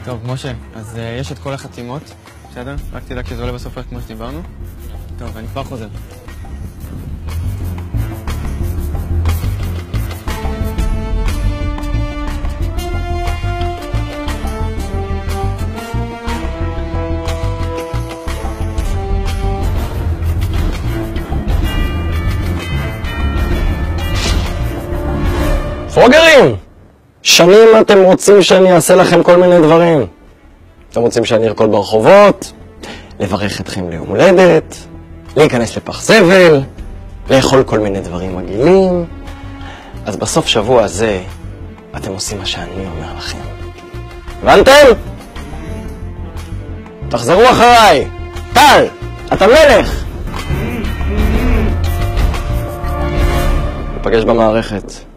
טוב, משה, אז יש את כל החתימות, בסדר? רק תדע כי זה עולה בסוף כמו שדיברנו. טוב, אני כבר חוזר. פרוגרים! שנים אתם רוצים שאני אעשה לכם כל מיני דברים. אתם רוצים שאני ארקוד ברחובות, לברך אתכם ליום הולדת, להיכנס לפח זבל, לאכול כל מיני דברים מגעילים. אז בסוף שבוע הזה אתם עושים מה שאני אומר לכם. הבנתם? תחזרו אחריי! טל! אתה מלך! ניפגש במערכת.